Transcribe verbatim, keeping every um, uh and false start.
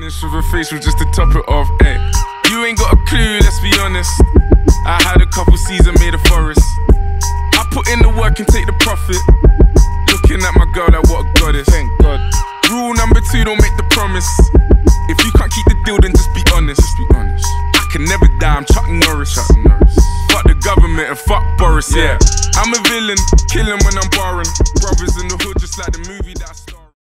Finish with a facial just to top it off, ayy. You ain't got a clue, let's be honest. I had a couple seasons made a forest. I put in the work and take the profit. Looking at my girl like what a goddess. Thank God. Rule number two, don't make the promise. If you can't keep the deal, then just be honest. Just be honest. I can never die, I'm Chuck Norris. Chuck Norris. Fuck the government and fuck Boris, yeah. yeah. I'm a villain, killing when I'm borrowing. Brothers in the hood just like the movie.